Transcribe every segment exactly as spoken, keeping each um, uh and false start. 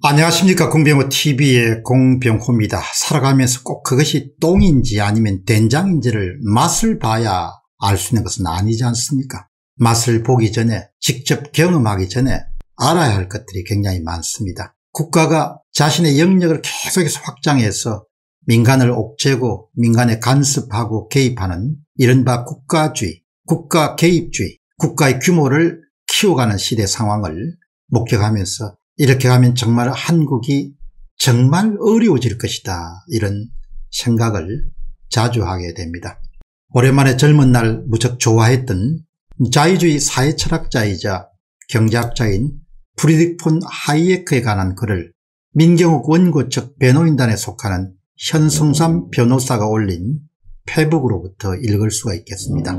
안녕하십니까. 공병호티비의 공병호입니다. 살아가면서 꼭 그것이 똥인지 아니면 된장인지를 맛을 봐야 알 수 있는 것은 아니지 않습니까? 맛을 보기 전에, 직접 경험하기 전에 알아야 할 것들이 굉장히 많습니다. 국가가 자신의 영역을 계속해서 확장해서 민간을 옥죄고 민간에 간섭하고 개입하는 이른바 국가주의, 국가 개입주의, 국가의 규모를 키워가는 시대 상황을 목격하면서 이렇게 가면 정말 한국이 정말 어려워질 것이다, 이런 생각을 자주 하게 됩니다. 오랜만에 젊은 날 무척 좋아했던 자유주의 사회철학자이자 경제학자인 프리드리히 폰 하이에크에 관한 글을 민경욱 원고 측 변호인단에 속하는 현성삼 변호사가 올린 페북으로부터 읽을 수가 있겠습니다.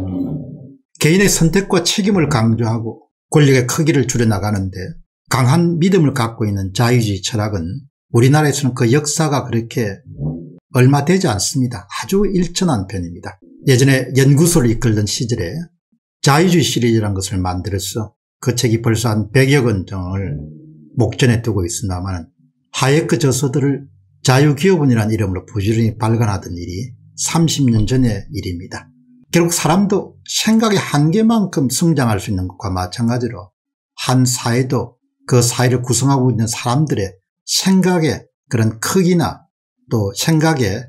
개인의 선택과 책임을 강조하고 권력의 크기를 줄여나가는데 강한 믿음을 갖고 있는 자유주의 철학은 우리나라에서는 그 역사가 그렇게 얼마 되지 않습니다. 아주 일천한 편입니다. 예전에 연구소를 이끌던 시절에 자유주의 시리즈라는 것을 만들어서 그 책이 벌써 한 백여 권 정을 목전에 두고 있습니다만 하예크 저서들을 자유기업원이라는 이름으로 부지런히 발간하던 일이 삼십 년 전의 일입니다. 결국 사람도 생각의 한계만큼 성장할 수 있는 것과 마찬가지로 한 사회도 그 사회를 구성하고 있는 사람들의 생각의 그런 크기나 또 생각의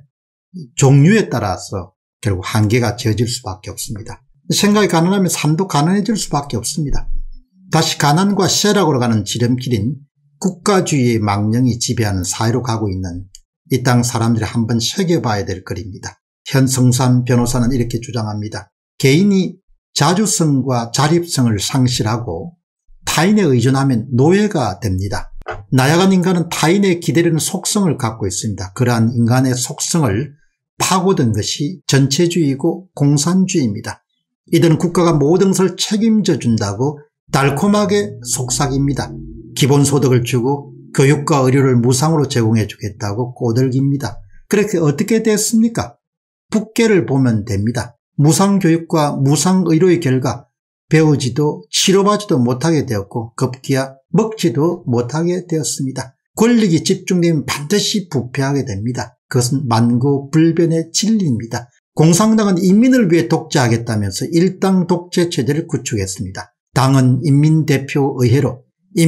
종류에 따라서 결국 한계가 지어질 수밖에 없습니다. 생각이 가난하면 삶도 가난해질 수밖에 없습니다. 다시 가난과 쇠락으로 가는 지름길인 국가주의의 망령이 지배하는 사회로 가고 있는 이 땅 사람들이 한번 새겨봐야 될 글입니다. 현성삼 변호사는 이렇게 주장합니다. 개인이 자주성과 자립성을 상실하고 타인에 의존하면 노예가 됩니다. 나약한 인간은 타인의 기대려는 속성을 갖고 있습니다. 그러한 인간의 속성을 파고든 것이 전체주의이고 공산주의입니다. 이들은 국가가 모든 것을 책임져 준다고 달콤하게 속삭입니다. 기본소득을 주고 교육과 의료를 무상으로 제공해 주겠다고 꼬들깁니다. 그렇게 어떻게 됐습니까? 북계를 보면 됩니다. 무상교육과 무상의료의 결과 배우지도 치료받지도 못하게 되었고 급기야 먹지도 못하게 되었습니다. 권력이 집중되면 반드시 부패하게 됩니다. 그것은 만고불변의 진리입니다. 공산당은 인민을 위해 독재하겠다면서 일당 독재 체제를 구축했습니다. 당은 인민대표의회로,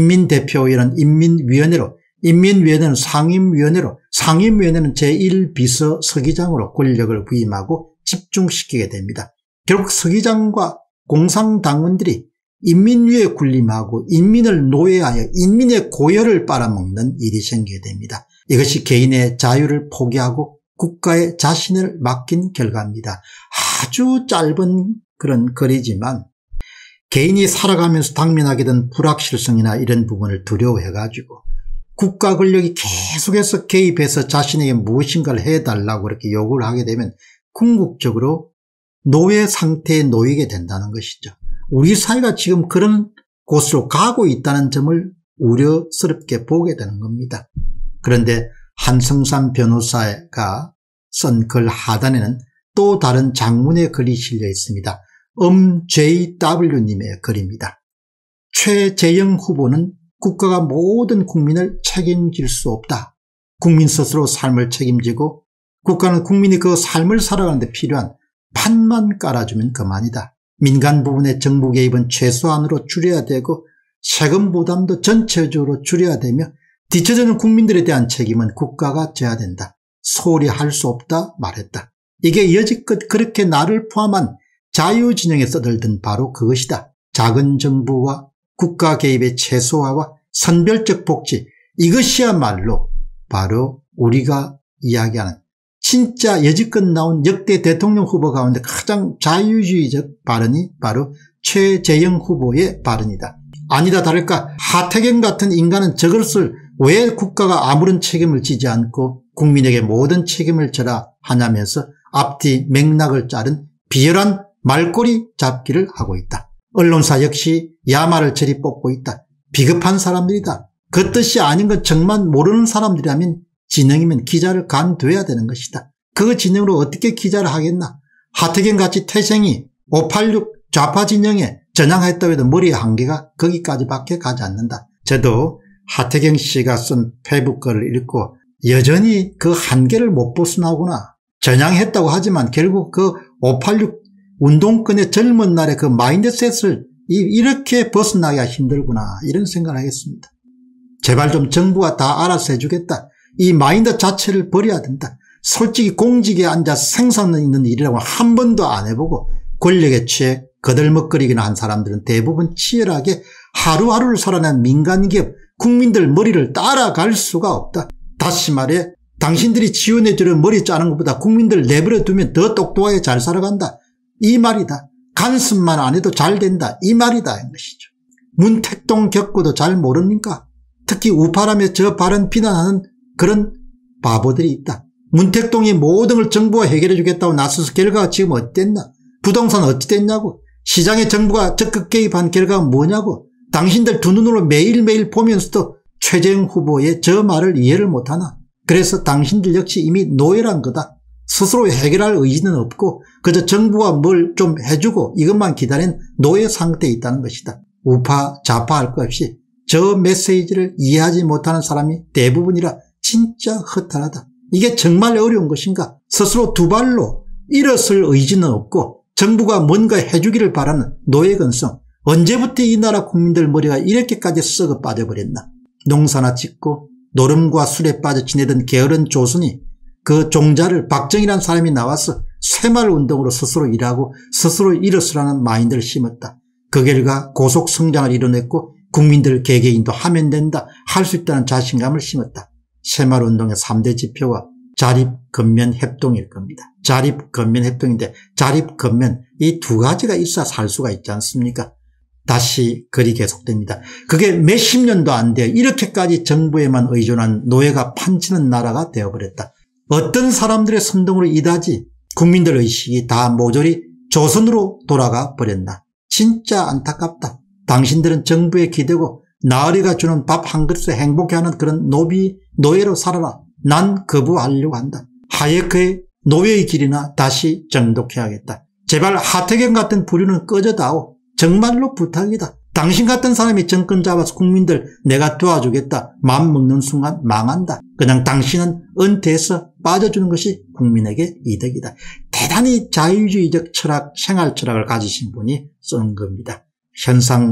인민대표회는 인민위원회로, 인민위원회는 상임위원회로, 상임위원회는 제일 비서서기장으로 권력을 부임하고 집중시키게 됩니다. 결국 서기장과 공산당원들이 인민위에 군림하고 인민을 노예하여 인민의 고열을 빨아먹는 일이 생기게 됩니다. 이것이 개인의 자유를 포기하고 국가에 자신을 맡긴 결과입니다. 아주 짧은 그런 글이지만 개인이 살아가면서 당면하게 된 불확실성이나 이런 부분을 두려워해가지고 국가 권력이 계속해서 개입해서 자신에게 무엇인가를 해달라고 그렇게 요구를 하게 되면 궁극적으로 노예 상태에 놓이게 된다는 것이죠. 우리 사회가 지금 그런 곳으로 가고 있다는 점을 우려스럽게 보게 되는 겁니다. 그런데 한성삼 변호사가 쓴 글 하단에는 또 다른 장문의 글이 실려 있습니다. 음제이더블유님의 글입니다. 최재형 후보는 국가가 모든 국민을 책임질 수 없다. 국민 스스로 삶을 책임지고 국가는 국민이 그 삶을 살아가는 데 필요한 판만 깔아주면 그만이다. 민간 부분의 정부 개입은 최소한으로 줄여야 되고 세금 부담도 전체적으로 줄여야 되며 뒤처지는 국민들에 대한 책임은 국가가 져야 된다. 소홀히 할 수 없다 말했다. 이게 여지껏 그렇게 나를 포함한 자유진영에 써들던 바로 그것이다. 작은 정부와 국가 개입의 최소화와 선별적 복지, 이것이야말로 바로 우리가 이야기하는 진짜 여지껏 나온 역대 대통령 후보 가운데 가장 자유주의적 발언이 바로 최재형 후보의 발언이다. 아니다 다를까 하태경 같은 인간은 저것을 왜 국가가 아무런 책임을 지지 않고 국민에게 모든 책임을 져라 하냐면서 앞뒤 맥락을 자른 비열한 말꼬리 잡기를 하고 있다. 언론사 역시 야마를 저리 뽑고 있다. 비겁한 사람들이다. 그 뜻이 아닌 건 정말 모르는 사람들이라면 진영이면 기자를 간둬야 되는 것이다. 그 진영으로 어떻게 기자를 하겠나. 하태경같이 태생이 오팔육 좌파 진영에 전향했다고 해도 머리의 한계가 거기까지밖에 가지 않는다. 저도 하태경 씨가 쓴 페이북 글을 읽고 여전히 그 한계를 못 벗어나구나. 전향했다고 하지만 결국 그 오팔육 운동권의 젊은 날의 그 마인드셋을 이렇게 벗어나기가 힘들구나, 이런 생각을 하겠습니다. 제발 좀 정부가 다 알아서 해주겠다. 이 마인드 자체를 버려야 된다. 솔직히 공직에 앉아서 생산 있는 일이라고 한 번도 안 해보고 권력에 취해 거들먹거리기나 한 사람들은 대부분 치열하게 하루하루를 살아낸 민간기업, 국민들 머리를 따라갈 수가 없다. 다시 말해 당신들이 지원해주는 머리 짜는 것보다 국민들 내버려 두면 더 똑똑하게 잘 살아간다, 이 말이다. 간섭만 안 해도 잘 된다, 이 말이다, 이 것이죠. 문택동 겪고도 잘 모릅니까? 특히 우파라며 저 발언 비난하는 그런 바보들이 있다. 문택동이 모든 걸 정부가 해결해 주겠다고 나서서 결과가 지금 어땠나? 부동산 어찌 됐냐고? 시장에 정부가 적극 개입한 결과가 뭐냐고? 당신들 두 눈으로 매일매일 보면서도 최재형 후보의 저 말을 이해를 못하나? 그래서 당신들 역시 이미 노예란 거다. 스스로 해결할 의지는 없고 그저 정부가 뭘 좀 해주고 이것만 기다린 노예 상태에 있다는 것이다. 우파 좌파 할 것 없이 저 메시지를 이해하지 못하는 사람이 대부분이라 진짜 허탈하다. 이게 정말 어려운 것인가? 스스로 두 발로 일어설 의지는 없고 정부가 뭔가 해주기를 바라는 노예근성. 언제부터 이 나라 국민들 머리가 이렇게까지 썩어 빠져버렸나? 농사나 짓고 노름과 술에 빠져 지내던 게으른 조선이 그 종자를 박정희라는 사람이 나와서 새마을운동으로 스스로 일하고 스스로 일어서라는 마인드를 심었다. 그 결과 고속성장을 이뤄냈고 국민들 개개인도 하면 된다, 할 수 있다는 자신감을 심었다. 새마을운동의 삼 대 지표가 자립, 건면, 협동일 겁니다. 자립, 건면, 협동인데 자립, 건면 이 두 가지가 있어야 살 수가 있지 않습니까? 다시 글이 계속됩니다. 그게 몇십 년도 안 돼요. 이렇게까지 정부에만 의존한 노예가 판치는 나라가 되어버렸다. 어떤 사람들의 선동으로 이다지 국민들 의식이 다 모조리 조선으로 돌아가 버렸나. 진짜 안타깝다. 당신들은 정부에 기대고 나으리가 주는 밥 한 그릇에 행복해하는 그런 노비, 노예로 살아라. 난 거부하려고 한다. 하예크의 노예의 길이나 다시 정독해야겠다. 제발 하태경 같은 부류는 꺼져다오. 정말로 부탁이다. 당신 같은 사람이 정권 잡아서 국민들 내가 도와주겠다 마음 먹는 순간 망한다. 그냥 당신은 은퇴해서 빠져주는 것이 국민에게 이득이다. 대단히 자유주의적 철학, 생활 철학을 가지신 분이 쓴 겁니다. 현상,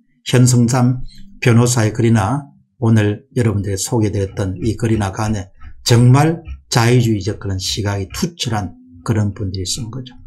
현성삼 변호사의 글이나 오늘 여러분들이 소개드렸던 이 글이나 간에 정말 자유주의적 그런 시각이 투철한 그런 분들이 쓴 거죠.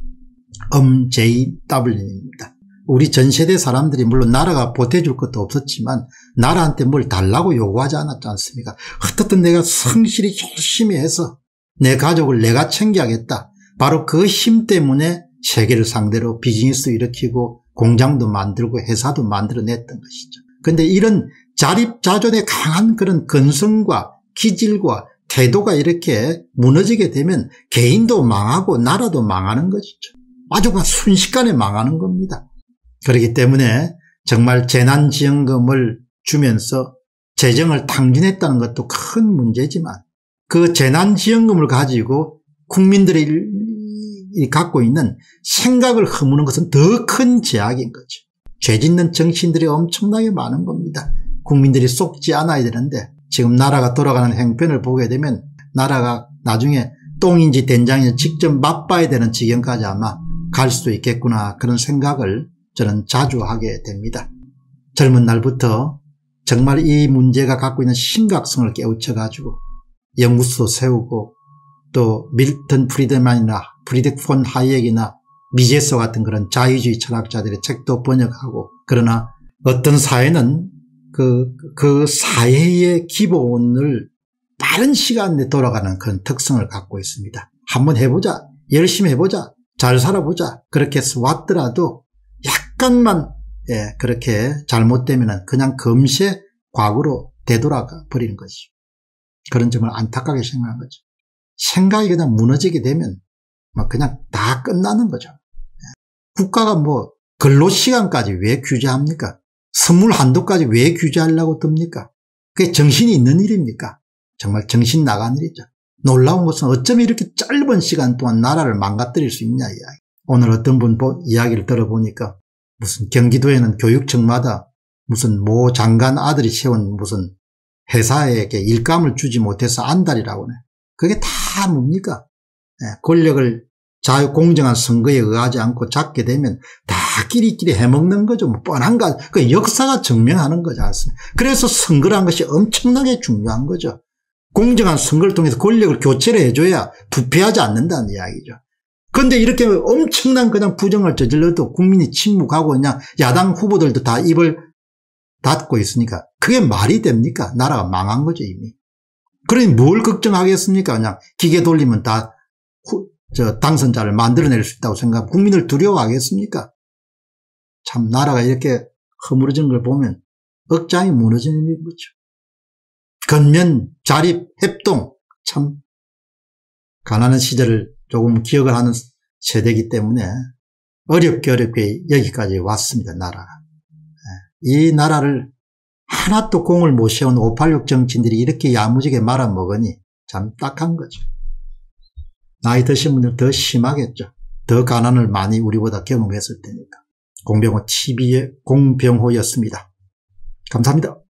엄제이더블유입니다. 우리 전 세대 사람들이 물론 나라가 보태줄 것도 없었지만 나라한테 뭘 달라고 요구하지 않았지 않습니까? 어떻든 내가 성실히 열심히 해서 내 가족을 내가 챙겨야겠다. 바로 그 힘 때문에 세계를 상대로 비즈니스 일으키고 공장도 만들고 회사도 만들어냈던 것이죠. 그런데 이런 자립자존에 강한 그런 근성과 기질과 태도가 이렇게 무너지게 되면 개인도 망하고 나라도 망하는 것이죠. 아주 순식간에 망하는 겁니다. 그렇기 때문에 정말 재난지원금을 주면서 재정을 탕진했다는 것도 큰 문제지만 그 재난지원금을 가지고 국민들이 갖고 있는 생각을 허무는 것은 더 큰 제약인 거죠. 죄 짓는 정치인들이 엄청나게 많은 겁니다. 국민들이 속지 않아야 되는데 지금 나라가 돌아가는 행편을 보게 되면 나라가 나중에 똥인지 된장인지 직접 맛봐야 되는 지경까지 아마 갈 수도 있겠구나, 그런 생각을 저는 자주 하게 됩니다. 젊은 날부터 정말 이 문제가 갖고 있는 심각성을 깨우쳐 가지고 연구소 세우고 또 밀턴 프리드만이나 프리드리히 폰 하이եկ이나 미제서 같은 그런 자유주의 철학자들의 책도 번역하고, 그러나 어떤 사회는 그, 그 사회의 기본을 빠른 시간 내에 돌아가는 그런 특성을 갖고 있습니다. 한번 해보자, 열심히 해보자, 잘 살아보자, 그렇게 해서 왔더라도 약간만 예, 그렇게 잘못되면 그냥 금세 과거로 되돌아가 버리는 것이죠. 그런 점을 안타깝게 생각한 거죠. 생각이 그냥 무너지게 되면 막 그냥 다 끝나는 거죠. 국가가 뭐 근로시간까지 왜 규제합니까? 선물 한도까지 왜 규제하려고 듭니까? 그게 정신이 있는 일입니까? 정말 정신 나간 일이죠. 놀라운 것은 어쩜 이렇게 짧은 시간 동안 나라를 망가뜨릴 수 있냐 이야기. 오늘 어떤 분 이야기를 들어보니까 무슨 경기도에는 교육청마다 무슨 모 장관 아들이 세운 무슨 회사에게 일감을 주지 못해서 안달이라고 해. 그게 다 뭡니까? 권력을 자유 공정한 선거에 의하지 않고 잡게 되면 다 끼리끼리 해먹는 거죠. 뭐 뻔한 거. 그 역사가 증명하는 거지 않습니까? 그래서 선거라는 것이 엄청나게 중요한 거죠. 공정한 선거를 통해서 권력을 교체를 해줘야 부패하지 않는다는 이야기죠. 그런데 이렇게 엄청난 그냥 부정을 저질러도 국민이 침묵하고 그냥 야당 후보들도 다 입을 닫고 있으니까 그게 말이 됩니까? 나라가 망한 거죠 이미. 그러니 뭘 걱정하겠습니까? 그냥 기계 돌리면 다 후, 저 당선자를 만들어낼 수 있다고 생각하면 국민을 두려워하겠습니까? 참 나라가 이렇게 허물어진 걸 보면 억장이 무너지는 거죠. 건면, 자립, 협동, 참 가난한 시절을 조금 기억을 하는 세대이기 때문에 어렵게 어렵게 여기까지 왔습니다. 나라가. 이 나라를 하나도 공을 못 세운 오팔육 정치인들이 이렇게 야무지게 말아먹으니 참 딱한 거죠. 나이 드신 분들 더 심하겠죠. 더 가난을 많이 우리보다 경험했을 테니까. 공병호 티비의 공병호였습니다. 감사합니다.